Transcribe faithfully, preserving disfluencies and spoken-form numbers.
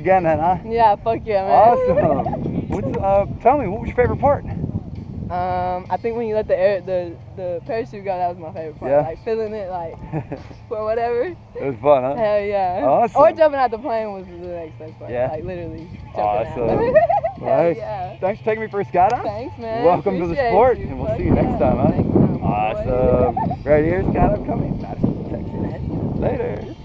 again then, huh? Yeah, fuck yeah, man. Awesome. What's, uh, tell me, what was your favorite part? Um, I think when you let the air, the the parachute go, that was my favorite part. Yeah. Like feeling it, like or whatever. It was fun, huh? Hell yeah. Awesome. Or jumping out the plane was the next best part. Yeah. Like literally jumping Awesome. out. Well, Hell hey, yeah. thanks for taking me for a skydive. Thanks, man. Welcome to the Appreciate sport, you. and we'll Fuck see you next yeah. time, huh? Next time, boy. Awesome. Right here, skydive coming, Madison, Texas. Later.